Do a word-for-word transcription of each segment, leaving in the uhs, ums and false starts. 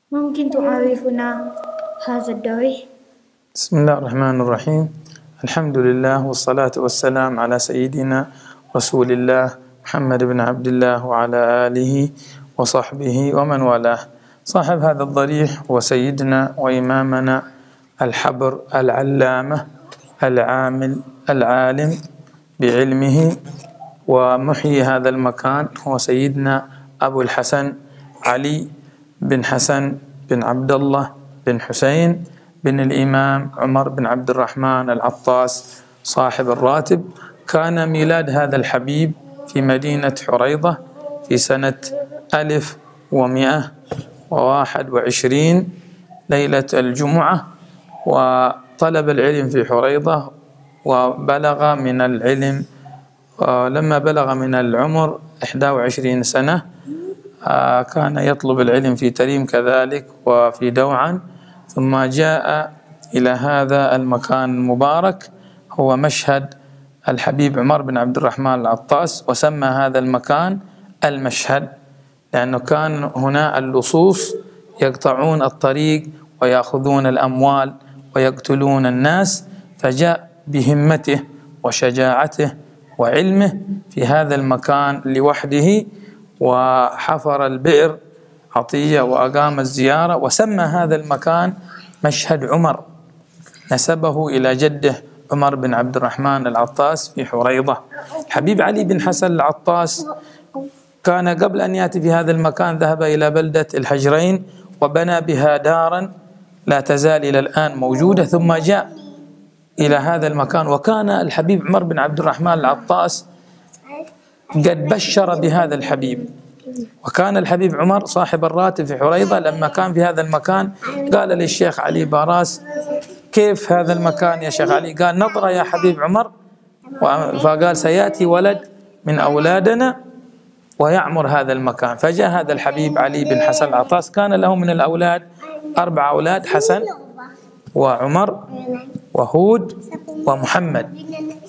ممكن تعرفنا هذا الدوري؟ بسم الله الرحمن الرحيم. الحمد لله والصلاة والسلام على سيدنا رسول الله محمد بن عبد الله وعلى آله وصحبه ومن والاه. صاحب هذا الضريح هو سيدنا وإمامنا الحبر العلامة العامل العالم بعلمه ومحيي هذا المكان هو سيدنا أبو الحسن علي بن حسن بن عبد الله بن حسين بن الإمام عمر بن عبد الرحمن العطاس صاحب الراتب. كان ميلاد هذا الحبيب في مدينة حريضة في سنة ألف ومئة وواحد وعشرين ليلة الجمعة، وطلب العلم في حريضة وبلغ من العلم لما بلغ من العمر إحدى وعشرين سنة. كان يطلب العلم في تريم كذلك وفي دوعا، ثم جاء إلى هذا المكان المبارك هو مشهد الحبيب عمر بن عبد الرحمن العطاس، وسمى هذا المكان المشهد لأنه كان هنا اللصوص يقطعون الطريق ويأخذون الأموال ويقتلون الناس، فجاء بهمته وشجاعته وعلمه في هذا المكان لوحده وحفر البئر عطية وأقام الزيارة وسمى هذا المكان مشهد عمر، نسبه إلى جده عمر بن عبد الرحمن العطاس في حريضة. حبيب علي بن حسن العطاس كان قبل أن يأتي في هذا المكان ذهب إلى بلدة الحجرين وبنى بها دارا لا تزال إلى الآن موجودة، ثم جاء إلى هذا المكان. وكان الحبيب عمر بن عبد الرحمن العطاس قد بشر بهذا الحبيب، وكان الحبيب عمر صاحب الراتب في حريضة لما كان في هذا المكان قال للشيخ علي باراس: كيف هذا المكان يا شيخ علي؟ قال: نظرة يا حبيب عمر. فقال: سيأتي ولد من أولادنا ويعمر هذا المكان. فجاء هذا الحبيب علي بن حسن العطاس، كان له من الأولاد أربع أولاد: حسن وعمر وهود ومحمد،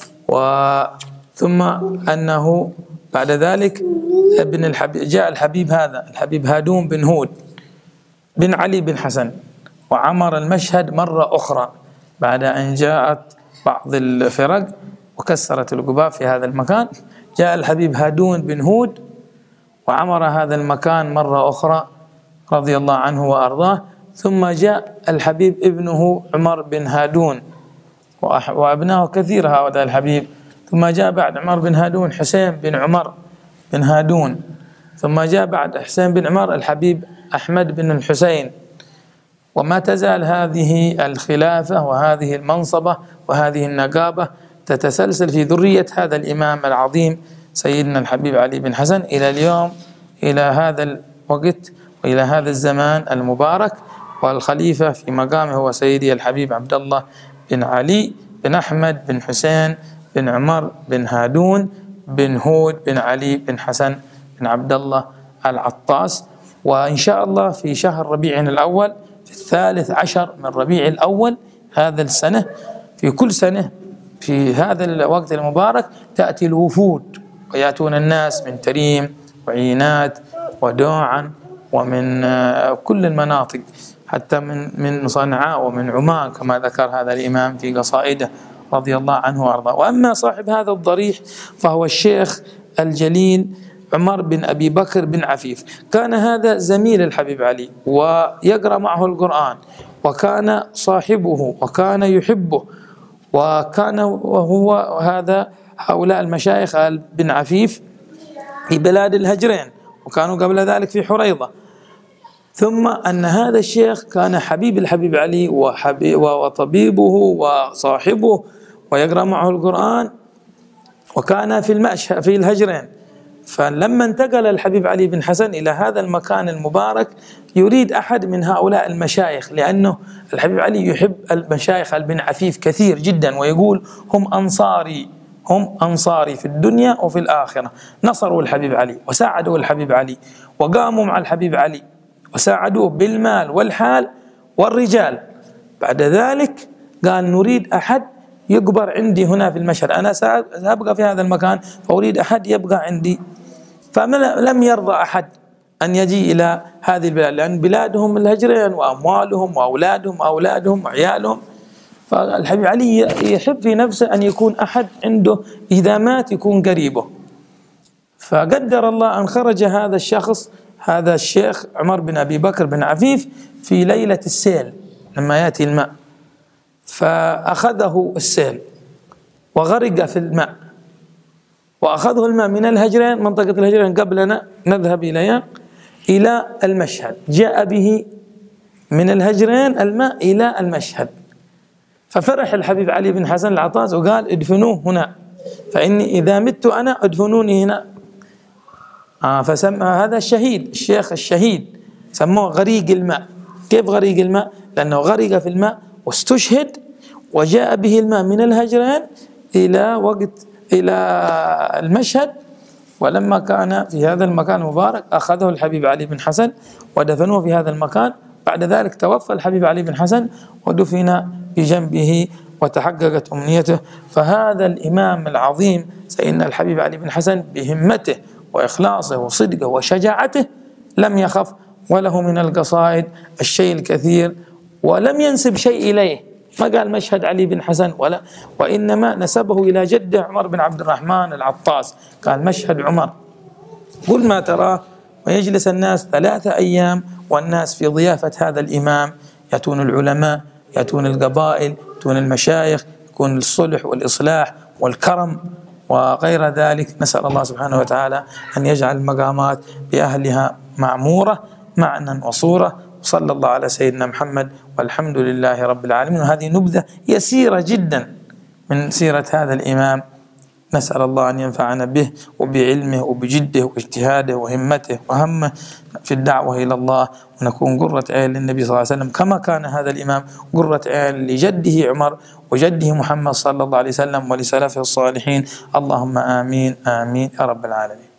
وثم أنه بعد ذلك ابن الحبيب جاء الحبيب هذا الحبيب هادون بن هود بن علي بن حسن، وعمر المشهد مرة أخرى بعد أن جاءت بعض الفرق وكسرت القباب في هذا المكان. جاء الحبيب هادون بن هود وعمر هذا المكان مرة أخرى رضي الله عنه وأرضاه. ثم جاء الحبيب ابنه عمر بن هادون وأبناه كثير هؤلاء الحبيب. ثم جاء بعد عمر بن هادون حسين بن عمر بن هادون. ثم جاء بعد حسين بن عمر الحبيب أحمد بن الحسين. وما تزال هذه الخلافة وهذه المنصبة وهذه النقابة تتسلسل في ذرية هذا الإمام العظيم سيدنا الحبيب علي بن حسن إلى اليوم، إلى هذا الوقت وإلى هذا الزمان المبارك. والخليفة في مقامه هو سيدي الحبيب عبد الله بن علي بن أحمد بن حسين بن عمر بن هادون بن هود بن علي بن حسن بن عبد الله العطاس. وإن شاء الله في شهر ربيع الأول في الثالث عشر من ربيع الأول هذا السنة، في كل سنة في هذا الوقت المبارك تأتي الوفود ويأتون الناس من تريم وعينات ودوعا ومن كل المناطق، حتى من من صنعاء ومن عمان كما ذكر هذا الإمام في قصائده رضي الله عنه وأرضاه. وأما صاحب هذا الضريح فهو الشيخ الجليل عمر بن أبي بكر بن عفيف. كان هذا زميل الحبيب علي ويقرأ معه القرآن، وكان صاحبه وكان يحبه، وكان وهو هذا هؤلاء المشايخ آل بن عفيف في بلاد الهجرين، وكانوا قبل ذلك في حريضة. ثم أن هذا الشيخ كان حبيب الحبيب علي وطبيبه وصاحبه ويقرأ معه القرآن، وكان في المأشى في الهجرين. فلما انتقل الحبيب علي بن حسن إلى هذا المكان المبارك يريد أحد من هؤلاء المشايخ، لأنه الحبيب علي يحب المشايخ بن عفيف كثير جدا، ويقول: هم أنصاري هم أنصاري في الدنيا وفي الآخرة. نصروا الحبيب علي وساعدوا الحبيب علي وقاموا مع الحبيب علي وساعدوه بالمال والحال والرجال. بعد ذلك قال: نريد أحد يقبر عندي هنا في المشهد، أنا سأبقى في هذا المكان فأريد أحد يبقى عندي. فلم يرضى أحد أن يجي إلى هذه البلاد، لأن بلادهم الهجرين وأموالهم وأولادهم وأولادهم وعيالهم. فالحبيب علي يحب في نفسه أن يكون أحد عنده إذا مات يكون قريبه. فقدر الله أن خرج هذا الشخص، هذا الشيخ عمر بن أبي بكر بن عفيف، في ليلة السيل لما يأتي الماء، فأخذه السيل وغرق في الماء، وأخذه الماء من الهجرين، منطقة الهجرين قبلنا نذهب إليها، إلى المشهد. جاء به من الهجرين الماء إلى المشهد، ففرح الحبيب علي بن حسن العطاس وقال ادفنوه هنا، فإني إذا مت أنا ادفنوني هنا. آه فسمى هذا الشهيد، الشيخ الشهيد، سموه غريق الماء. كيف غريق الماء؟ لأنه غرق في الماء واستشهد، وجاء به الماء من الهجرين إلى وقت إلى المشهد، ولما كان في هذا المكان المبارك أخذه الحبيب علي بن حسن ودفنوه في هذا المكان. بعد ذلك توفى الحبيب علي بن حسن ودفن بجنبه وتحققت أمنيته. فهذا الإمام العظيم سيدنا الحبيب علي بن حسن بهمته وإخلاصه وصدقه وشجاعته لم يخف، وله من القصائد الشيء الكثير، ولم ينسب شيء إليه. ما قال مشهد علي بن حسن ولا، وإنما نسبه إلى جده عمر بن عبد الرحمن العطاس، قال مشهد عمر. كل ما تراه، ويجلس الناس ثلاثة أيام والناس في ضيافة هذا الإمام، يأتون العلماء، يأتون القبائل، يأتون المشايخ، يكون الصلح والإصلاح والكرم وغير ذلك. نسأل الله سبحانه وتعالى أن يجعل المقامات بأهلها معمورة معنى وصورة. صلى الله على سيدنا محمد، والحمد لله رب العالمين. وهذه نبذة يسيرة جدا من سيرة هذا الإمام، نسأل الله أن ينفعنا به وبعلمه وبجده واجتهاده وهمته وهمه في الدعوة إلى الله، ونكون قرة عين للنبي صلى الله عليه وسلم كما كان هذا الإمام قرة عين لجده عمر وجده محمد صلى الله عليه وسلم ولسلفه الصالحين. اللهم آمين آمين يا رب العالمين.